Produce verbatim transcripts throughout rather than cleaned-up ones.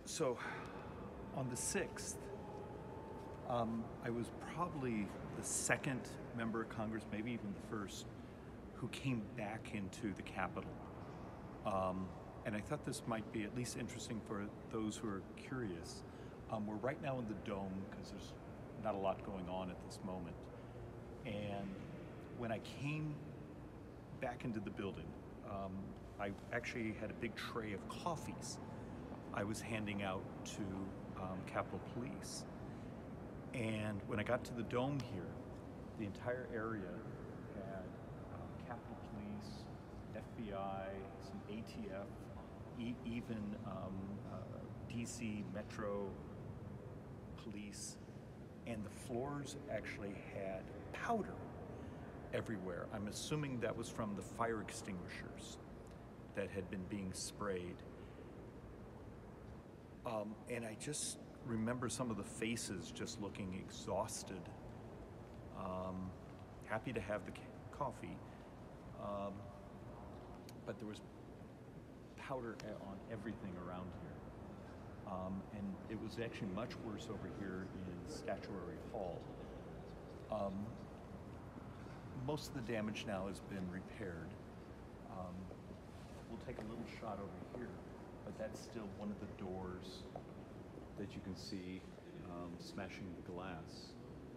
So on the sixth, um, I was probably the second member of Congress, maybe even the first, who came back into the Capitol. Um, and I thought this might be at least interesting for those who are curious. Um, we're right now in the Dome because there's not a lot going on at this moment. And when I came back into the building, um, I actually had a big tray of coffees I was handing out to um, Capitol Police. And when I got to the Dome here, the entire area had um, Capitol Police, F B I, some A T F, e even um, uh, D C Metro Police, and the floors actually had powder everywhere. I'm assuming that was from the fire extinguishers that had been being sprayed. Um, and I just remember some of the faces just looking exhausted. Um, happy to have the coffee, um, but there was powder on everything around here. Um, and it was actually much worse over here in Statuary Hall. Um, most of the damage now has been repaired. Um, we'll take a little shot over here, but that's still one of the doors that you can see um, smashing the glass.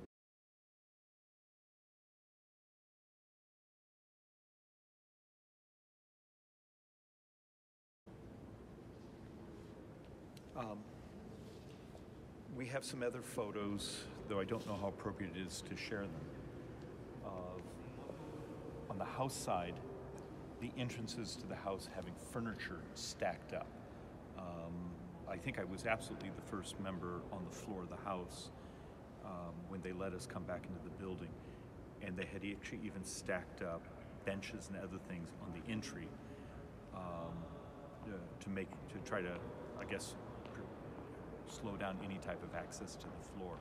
Um, we have some other photos, though I don't know how appropriate it is to share them, of, on the house side, the entrances to the house having furniture stacked up. Um, I think I was absolutely the first member on the floor of the house um, when they let us come back into the building. And they had actually even stacked up benches and other things on the entry um, to make, to try to, I guess, slow down any type of access to the floor.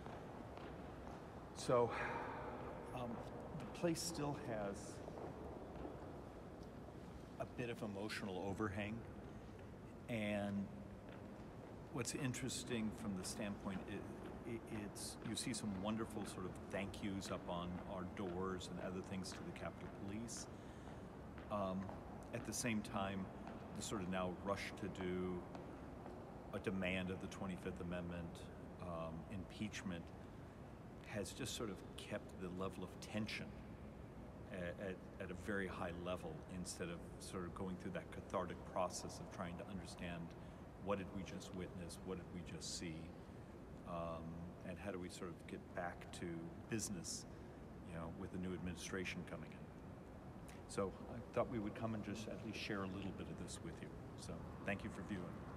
So um, the place still has a bit of emotional overhang, and what's interesting from the standpoint, it, it, it's you see some wonderful sort of thank yous up on our doors and other things to the Capitol Police. Um, at the same time, the sort of now rush to do a demand of the twenty-fifth Amendment, um, impeachment, has just sort of kept the level of tension at, at, at a very high level, instead of sort of going through that cathartic process of trying to understand what did we just witness, what did we just see, um, and how do we sort of get back to business, you know, with the new administration coming in. So I thought we would come and just at least share a little bit of this with you. So thank you for viewing.